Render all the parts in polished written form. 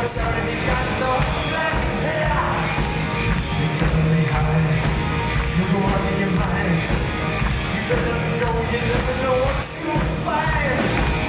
shouting, you got no black hair. You're giving me high. You go on in your mind. You better let me go. You never know what you'll find.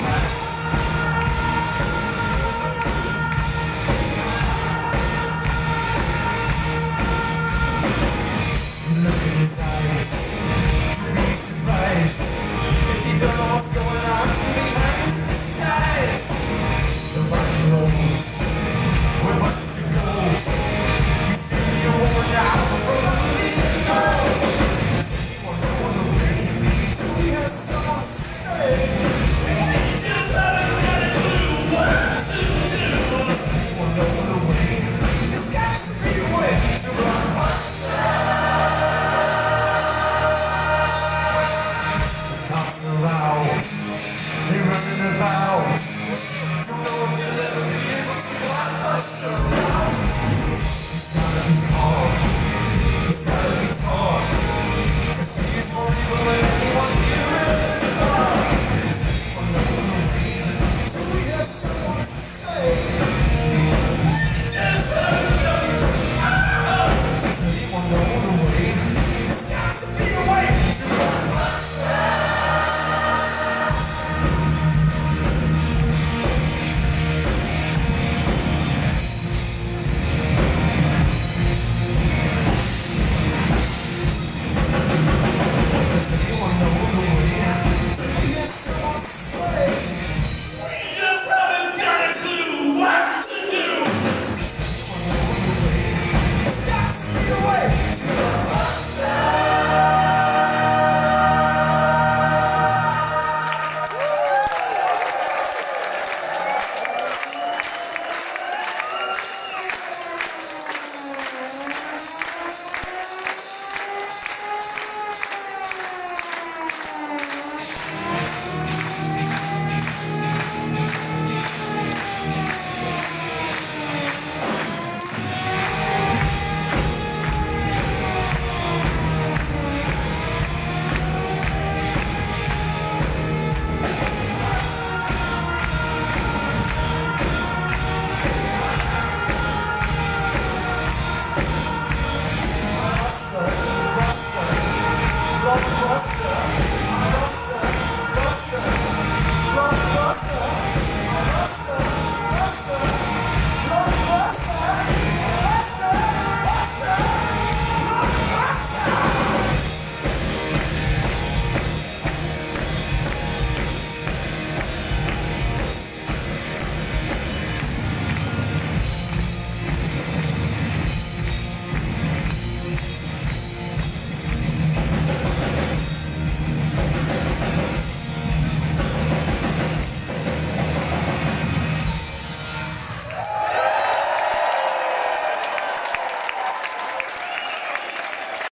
You look in his eyes. Don't be surprised if you don't know what's going on behind the disguise. Nobody knows where Buster goes. He's stealing your woman out from under your nose. Does anyone know the way to hear someone say? We just let him get a clue what to do. Does anyone know the way? There's got to be a way to run Buster. The cops are out. They're running about. Don't know if you'll ever be able to block Buster out. He's gotta be caught. He's gotta be taught. 'Cause he is more evil than anyone here ever thought. Does anyone know the way till we hear someone say? We just heard them. Does anyone know the way? There's got to be a way to run Buster.